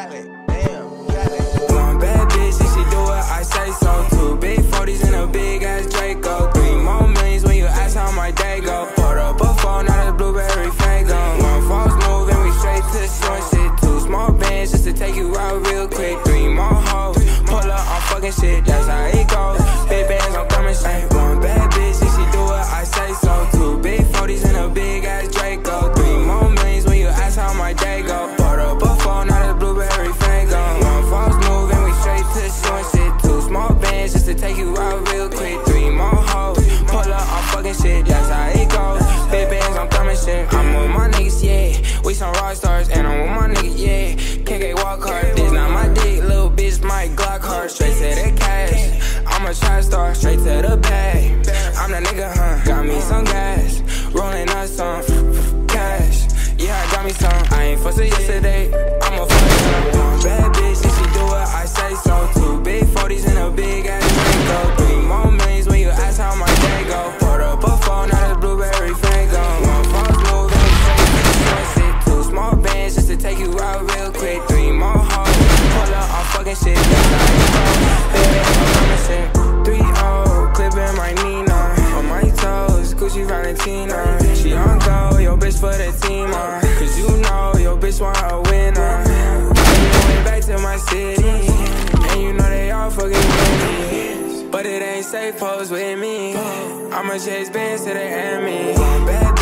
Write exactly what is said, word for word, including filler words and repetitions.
Cali, damn, Cali. One bad bitch, and she do what I say so. Two big forties and a big ass Draco. Three more millions when you ask how my day go. Poured up a phone, not a blueberry fango. One false move and we straight to short shit. Two small bands just to take you out real quick. Three more hoes, pull up on fucking shit, that's how it goes. Big bands, I'm coming straight. One bad bitch, and she do what I say so. Two big forties and a big ass Draco. Three more millions when you ask how my day go. Poured up a phone, not a blueberry fango. One false move and we straight to short shit. Two small bands just to take you out real quick. Three more hoes, pull up on fucking shit, that's how it goes. Big bands, I'm coming shit. I'm with my niggas, yeah. We some rock stars, and I'm with my niggas, yeah. K K walk hard, this not my dick, little bitch, my Glock hard. Straight to the cash, I'm a trap star, straight to the bag. I'm that nigga, huh? Got me some gas, rolling up some cash. Yeah, I got me some. I ain't fussing yesterday, I'm a fuck some. Bad bitch, and she do what I say so. Two big forties and a big ass Draco. Three more millions when you ask how my day go. Poured up a phone, not a blueberry fango. One false move and we straight to the short shit. Two small bands just to take you out real quick. Three more hoes, pull up on fucking shit, that's how it goes. Baby, I'm coming shit. Three oh, clipping my Nina. On my toes, Gucci Valentina. She on go, yo bitch for the team, uh. Cause you know, yo bitch want a winner. I'm going back to my city, and you know they all fucking with me. But it ain't safe, pose with me. I'ma chase bands to the enemy. Bad